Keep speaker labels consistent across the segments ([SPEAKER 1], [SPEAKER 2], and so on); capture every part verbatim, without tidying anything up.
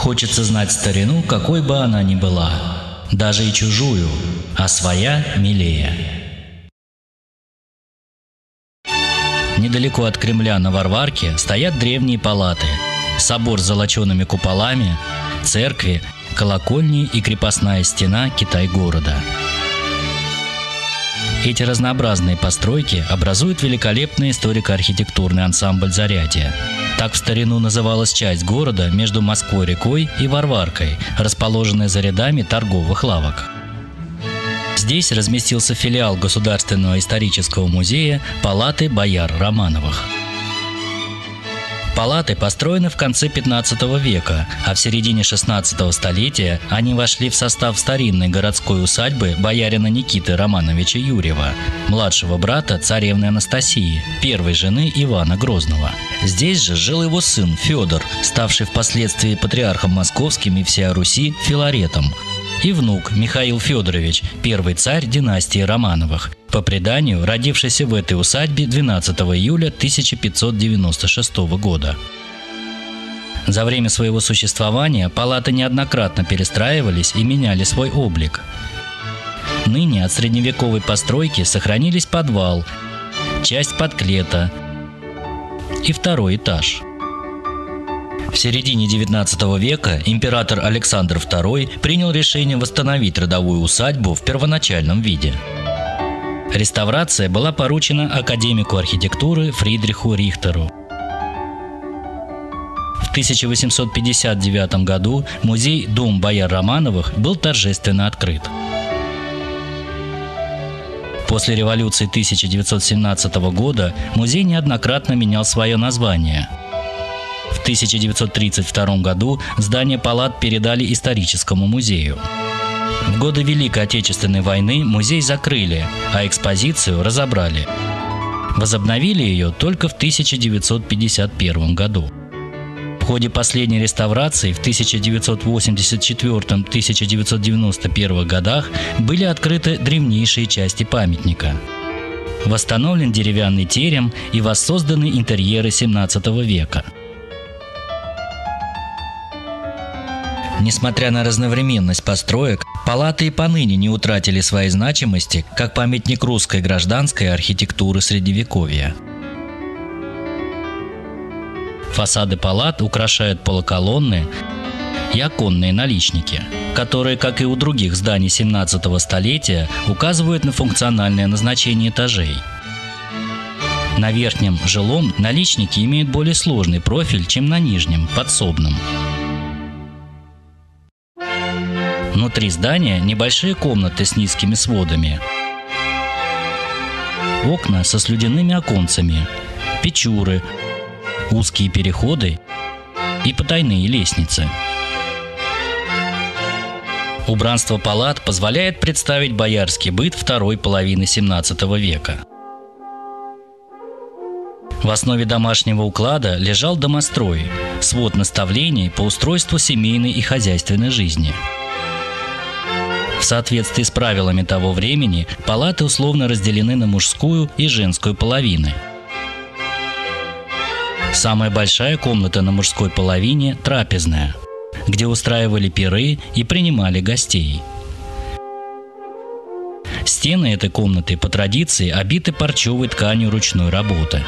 [SPEAKER 1] Хочется знать старину, какой бы она ни была, даже и чужую, а своя милее. Недалеко от Кремля на Варварке стоят древние палаты, собор с золочеными куполами, церкви, колокольни и крепостная стена Китай-города. Эти разнообразные постройки образуют великолепный историко-архитектурный ансамбль Зарядье. Так в старину называлась часть города между Москвой-рекой и Варваркой, расположенная за рядами торговых лавок. Здесь разместился филиал Государственного исторического музея «Палаты бояр Романовых». Палаты построены в конце пятнадцатого века, а в середине шестнадцатого столетия они вошли в состав старинной городской усадьбы боярина Никиты Романовича Юрьева, младшего брата царевны Анастасии, первой жены Ивана Грозного. Здесь же жил его сын Федор, ставший впоследствии патриархом московским и всея Руси Филаретом, и внук Михаил Федорович, первый царь династии Романовых, по преданию родившийся в этой усадьбе двенадцатого июля тысяча пятьсот девяносто шестого года. За время своего существования палаты неоднократно перестраивались и меняли свой облик. Ныне от средневековой постройки сохранились подвал, часть подклета и второй этаж. В середине девятнадцатого века император Александр второй принял решение восстановить родовую усадьбу в первоначальном виде. Реставрация была поручена академику архитектуры Фридриху Рихтеру. В тысяча восемьсот пятьдесят девятом году музей «Дом бояр Романовых» был торжественно открыт. После революции тысяча девятьсот семнадцатого года музей неоднократно менял свое название. В тысяча девятьсот тридцать втором году здание палат передали историческому музею. В годы Великой Отечественной войны музей закрыли, а экспозицию разобрали. Возобновили ее только в тысяча девятьсот пятьдесят первом году. В ходе последней реставрации в тысяча девятьсот восемьдесят четвёртом — тысяча девятьсот девяносто первом годах были открыты древнейшие части памятника. Восстановлен деревянный терем и воссозданы интерьеры семнадцатого века. Несмотря на разновременность построек, палаты и поныне не утратили своей значимости как памятник русской гражданской архитектуры Средневековья. Фасады палат украшают полуколонны и оконные наличники, которые, как и у других зданий семнадцатого столетия, указывают на функциональное назначение этажей. На верхнем жилом наличники имеют более сложный профиль, чем на нижнем, подсобном. Внутри здания небольшие комнаты с низкими сводами, окна со слюдяными оконцами, печуры, узкие переходы и потайные лестницы. Убранство палат позволяет представить боярский быт второй половины семнадцатого века. В основе домашнего уклада лежал домострой, свод наставлений по устройству семейной и хозяйственной жизни. В соответствии с правилами того времени палаты условно разделены на мужскую и женскую половины. Самая большая комната на мужской половине – трапезная, где устраивали пиры и принимали гостей. Стены этой комнаты по традиции обиты парчевой тканью ручной работы.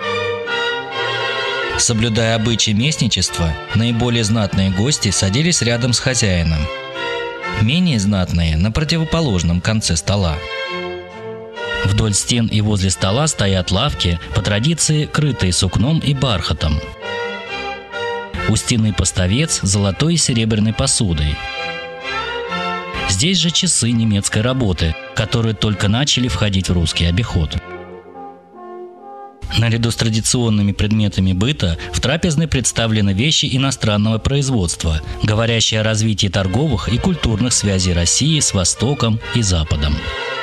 [SPEAKER 1] Соблюдая обычаи местничества, наиболее знатные гости садились рядом с хозяином, менее знатные – на противоположном конце стола. Вдоль стен и возле стола стоят лавки, по традиции крытые сукном и бархатом. У стены поставец с золотой и серебряной посудой. Здесь же часы немецкой работы, которые только начали входить в русский обиход. Наряду с традиционными предметами быта в трапезной представлены вещи иностранного производства, говорящие о развитии торговых и культурных связей России с Востоком и Западом.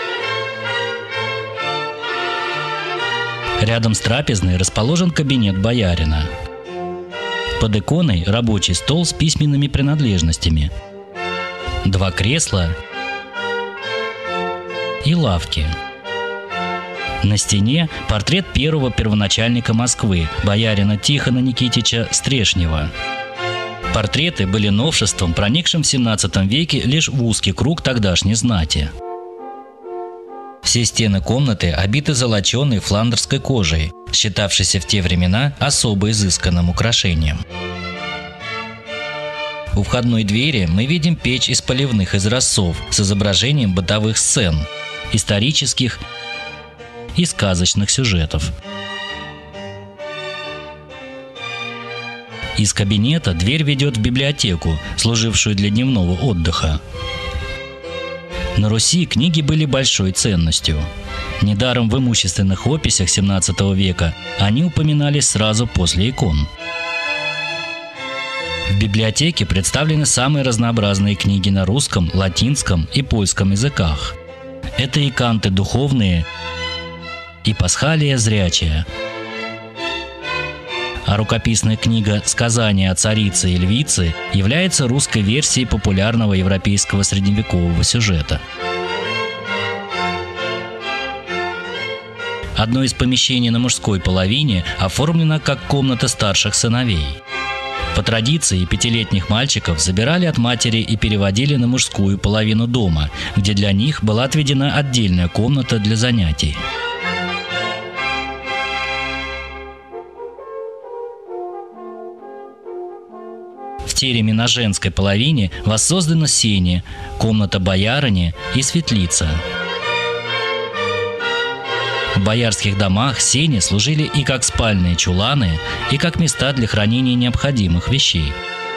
[SPEAKER 1] Рядом с трапезной расположен кабинет боярина. Под иконой рабочий стол с письменными принадлежностями, два кресла и лавки. На стене портрет первого первоначальника Москвы, боярина Тихона Никитича Стрешнева. Портреты были новшеством, проникшим в семнадцатом веке лишь в узкий круг тогдашней знати. Все стены комнаты обиты золоченой фландерской кожей, считавшейся в те времена особо изысканным украшением. У входной двери мы видим печь из поливных изразцов с изображением бытовых сцен, исторических и сказочных сюжетов. Из кабинета дверь ведет в библиотеку, служившую для дневного отдыха. На Руси книги были большой ценностью. Недаром в имущественных описях семнадцатого века они упоминались сразу после икон. В библиотеке представлены самые разнообразные книги на русском, латинском и польском языках. Это и канты духовные, и пасхалия зрячая. А рукописная книга «Сказания о царице и львице» является русской версией популярного европейского средневекового сюжета. Одно из помещений на мужской половине оформлено как комната старших сыновей. По традиции пятилетних мальчиков забирали от матери и переводили на мужскую половину дома, где для них была отведена отдельная комната для занятий. В тереме на женской половине воссоздано сени, комната боярыни и светлица. В боярских домах сени служили и как спальные чуланы, и как места для хранения необходимых вещей.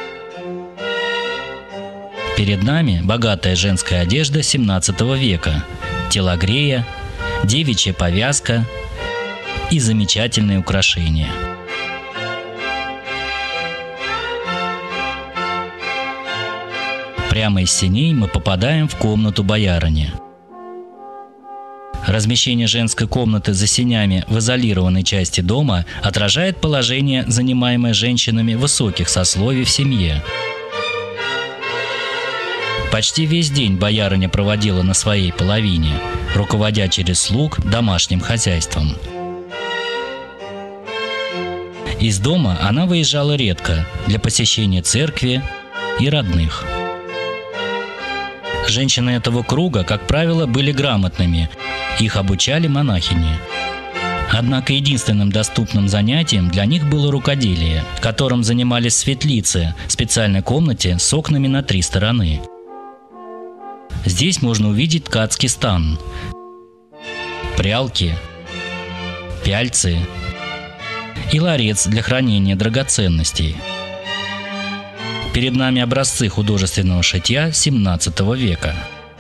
[SPEAKER 1] Перед нами богатая женская одежда семнадцатого века, телогрея, девичья повязка и замечательные украшения. Прямо из сеней мы попадаем в комнату боярыни. Размещение женской комнаты за сенями в изолированной части дома отражает положение, занимаемое женщинами высоких сословий в семье. Почти весь день боярыня проводила на своей половине, руководя через слуг домашним хозяйством. Из дома она выезжала редко для посещения церкви и родных. Женщины этого круга, как правило, были грамотными, их обучали монахини. Однако единственным доступным занятием для них было рукоделие, которым занимались светлицы в специальной комнате с окнами на три стороны. Здесь можно увидеть ткацкий стан, прялки, пяльцы и ларец для хранения драгоценностей. Перед нами образцы художественного шитья семнадцатого века.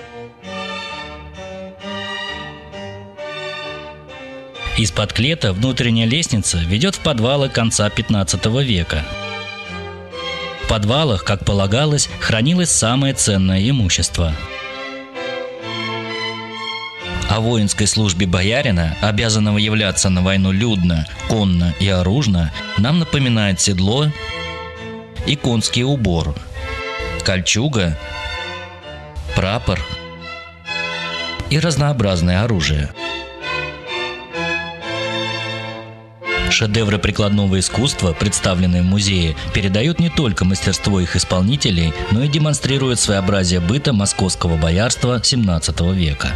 [SPEAKER 1] Из-под клета внутренняя лестница ведет в подвалы конца пятнадцатого века. В подвалах, как полагалось, хранилось самое ценное имущество. О воинской службе боярина, обязанного являться на войну людно, конно и оружно, нам напоминает седло и конский убор, кольчуга, прапор и разнообразное оружие. Шедевры прикладного искусства, представленные в музее, передают не только мастерство их исполнителей, но и демонстрируют своеобразие быта московского боярства семнадцатого века.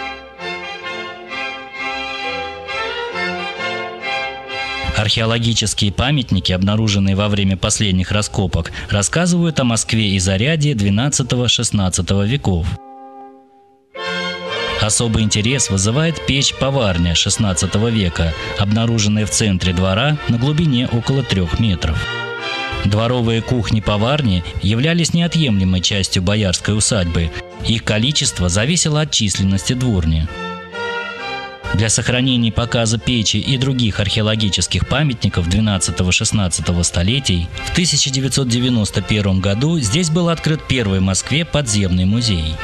[SPEAKER 1] Археологические памятники, обнаруженные во время последних раскопок, рассказывают о Москве и Зарядье двенадцатого-шестнадцатого веков. Особый интерес вызывает печь-поварня шестнадцатого века, обнаруженная в центре двора на глубине около трех метров. Дворовые кухни-поварни являлись неотъемлемой частью боярской усадьбы, их количество зависело от численности дворни. Для сохранения показа печи и других археологических памятников двенадцатого-шестнадцатого столетий в тысяча девятьсот девяносто первом году здесь был открыт первый в Москве подземный музей.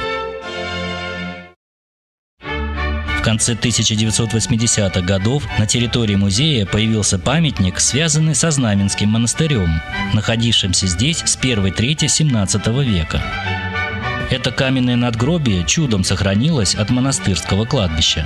[SPEAKER 1] В конце тысяча девятьсот восьмидесятых годов на территории музея появился памятник, связанный со Знаменским монастырем, находившимся здесь с первой трети семнадцатого века. Это каменное надгробие чудом сохранилось от монастырского кладбища.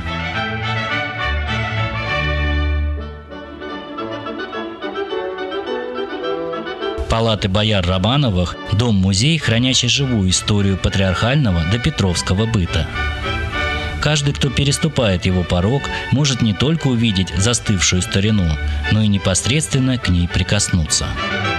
[SPEAKER 1] Палаты бояр Романовых – дом-музей, хранящий живую историю патриархального до петровского быта. Каждый, кто переступает его порог, может не только увидеть застывшую старину, но и непосредственно к ней прикоснуться.